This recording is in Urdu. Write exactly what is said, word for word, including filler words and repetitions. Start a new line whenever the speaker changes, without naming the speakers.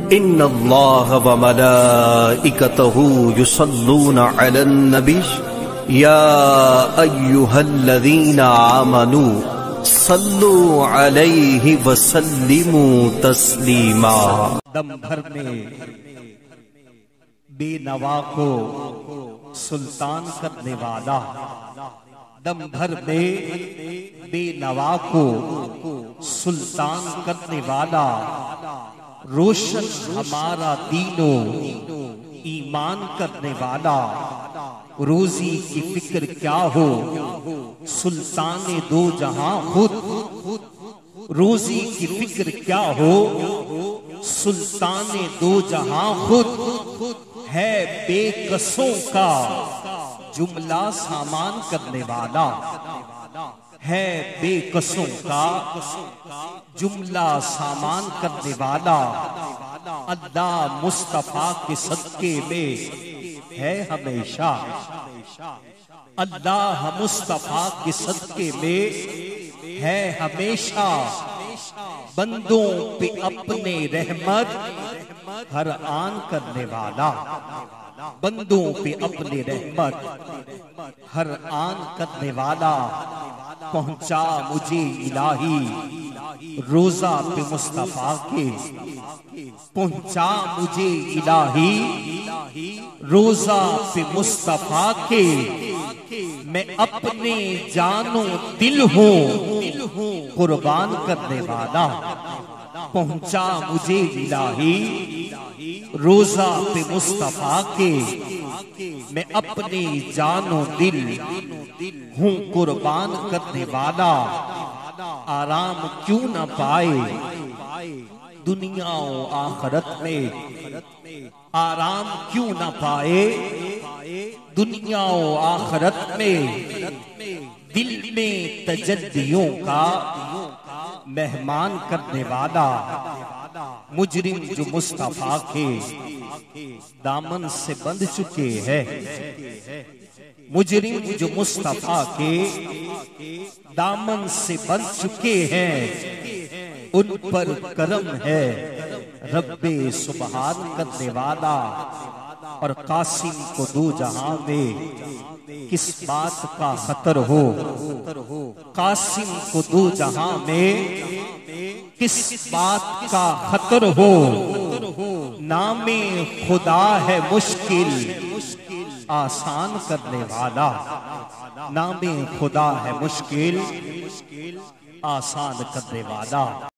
ان اللہ وملائکتہ یصلون علی النبی یا ایہا الذین آمنوا صلوا علیہ وسلموا تسلیما۔
دم بھر میں بے نوا کو سلطان کرنے والا، دم بھر میں بے نوا کو سلطان کرنے والا، روشن ہمارا دین و ایمان کرنے والا، روزی کی فکر کیا ہو سلطان دو جہاں خود، روزی کی فکر کیا ہو سلطان دو جہاں خود، ہے بے کسوں کا جملہ سامان کرنے والا، ہے بے کسوں کا جملہ سامان کرنے والا، اللہ مصطفیٰ کے صدقے میں ہے ہمیشہ، اللہ مصطفیٰ کے صدقے میں ہے ہمیشہ، بندوں پہ اپنے رحمت ہر آن کرنے والا، بندوں پہ اپنے رحمت ہر آن کرنے والا، پہنچا مجھے الہی روزہ پہ مصطفیٰ کے، پہنچا مجھے الہی روزہ پہ مصطفیٰ کے، میں اپنے جان و دل ہوں قربان کرنے والا، پہنچا مجھے الہی روزہ پہ مصطفیٰ کے، میں اپنے جان و دل ہوں قربان کرنے والا، آرام کیوں نہ پائے دنیا و آخرت میں، آرام کیوں نہ پائے دنیا و آخرت میں، دل میں تجلیوں کا مہمان کرنے والا، مجرم جو مصطفیٰ کے دامن سے بندھ چکے ہیں، مجرم جو مصطفیٰ کے دامن سے بندھ چکے ہیں، ان پر کرم ہے رب سبحان کرنے والا، اور قاسم کو دو جہاں میں کس بات کا خطر ہو، قاسم کو دو جہاں میں کس بات کا خطر ہو، نام خدا ہے مشکل آسان کرنے والا، نام خدا ہے مشکل آسان کرنے والا۔